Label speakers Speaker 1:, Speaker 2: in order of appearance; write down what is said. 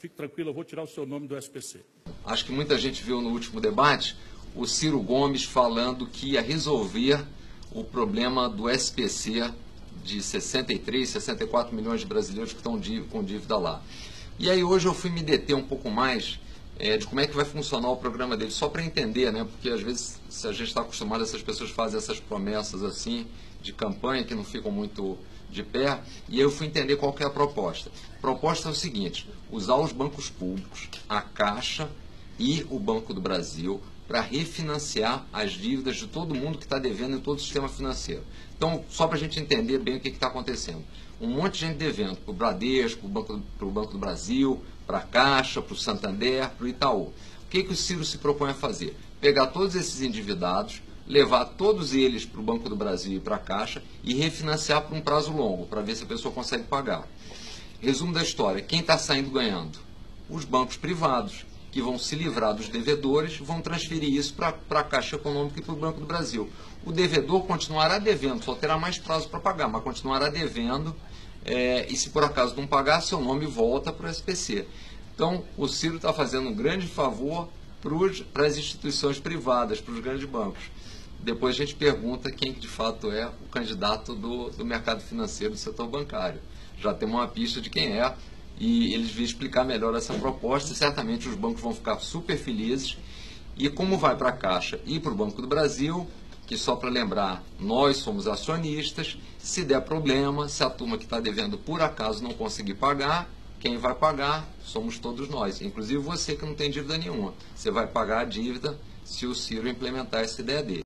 Speaker 1: fique tranquilo, eu vou tirar o seu nome do SPC.
Speaker 2: Acho que muita gente viu no último debate o Ciro Gomes falando que ia resolver o problema do SPC de 63, 64 milhões de brasileiros que estão com dívida lá. E aí hoje eu fui me deter um pouco mais de como é que vai funcionar o programa dele, só para entender, né? Porque às vezes, se a gente está acostumado, essas pessoas fazem essas promessas assim, de campanha, que não ficam muito de pé, e aí eu fui entender qual que é a proposta. A proposta é o seguinte: usar os bancos públicos, a Caixa e o Banco do Brasil, para refinanciar as dívidas de todo mundo que está devendo em todo o sistema financeiro. Então, só para a gente entender bem o que está acontecendo. Um monte de gente devendo para o Bradesco, para o Banco do Brasil, para a Caixa, para o Santander, para o Itaú. O que o Ciro se propõe a fazer? Pegar todos esses endividados, levar todos eles para o Banco do Brasil e para a Caixa e refinanciar por um prazo longo, para ver se a pessoa consegue pagar. Resumo da história: quem está saindo ganhando? Os bancos privados, que vão se livrar dos devedores, vão transferir isso para a Caixa Econômica e para o Banco do Brasil. O devedor continuará devendo, só terá mais prazo para pagar, mas continuará devendo, e se por acaso não pagar, seu nome volta para o SPC. Então, o Ciro está fazendo um grande favor para as instituições privadas, para os grandes bancos. Depois a gente pergunta quem de fato é o candidato do mercado financeiro, do setor bancário. Já temos uma pista de quem é, e eles vão explicar melhor essa proposta, e certamente os bancos vão ficar super felizes. E como vai para a Caixa e para o Banco do Brasil, que só para lembrar, nós somos acionistas, se der problema, se a turma que está devendo por acaso não conseguir pagar, quem vai pagar somos todos nós, inclusive você que não tem dívida nenhuma. Você vai pagar a dívida se o Ciro implementar essa ideia dele.